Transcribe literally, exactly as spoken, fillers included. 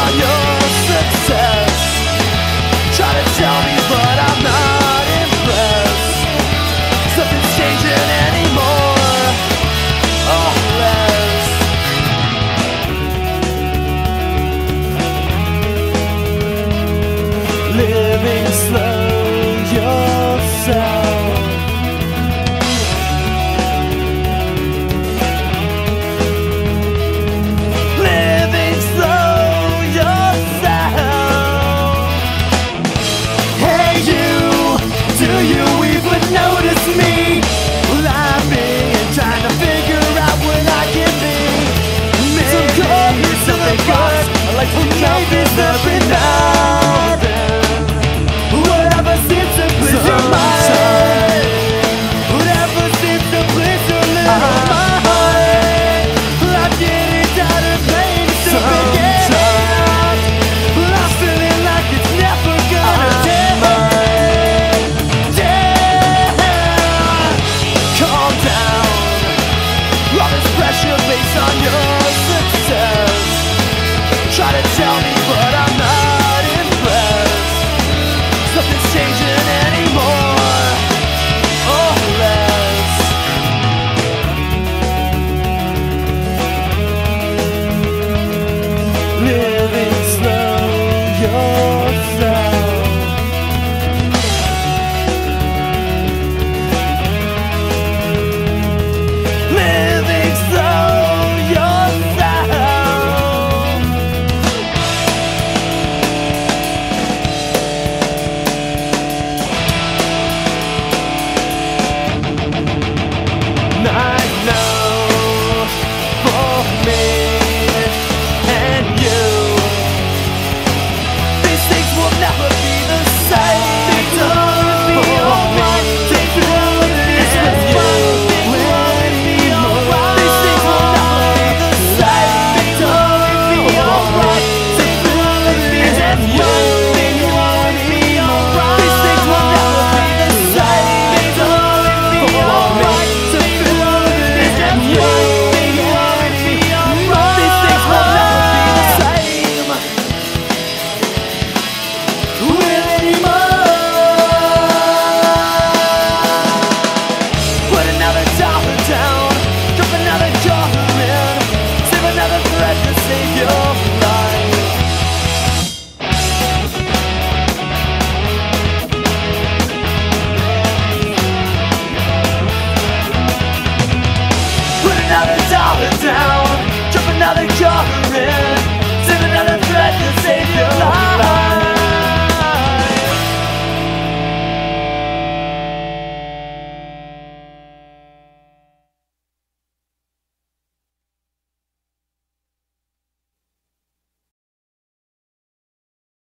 on your success. Try to tell me but I'm not impressed. Something's changing anymore or less. Living slow yourself. Living slow yourself. Hey you, do you even notice me? Laughing and trying to figure out what I can be. Maybe some good, something good. I like to maybe something nothing. Whatever seems to please your mind. Whatever seems to please your little mind. I'm getting tired of playing to begin. I'm feeling like it's never gonna end. Yeah, calm down. All this pressure based on your success. Try to tell me but I'm not impressed. Nothing's changing anymore or less. Living